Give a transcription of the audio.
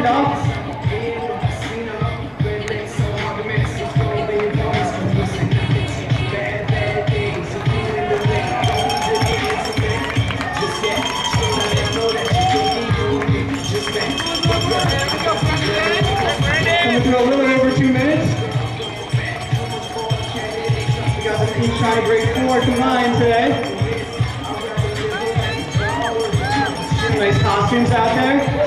dogs. Coming through a little over 2 minutes. We got the team trying to break 4 combined today. Nice costumes out there.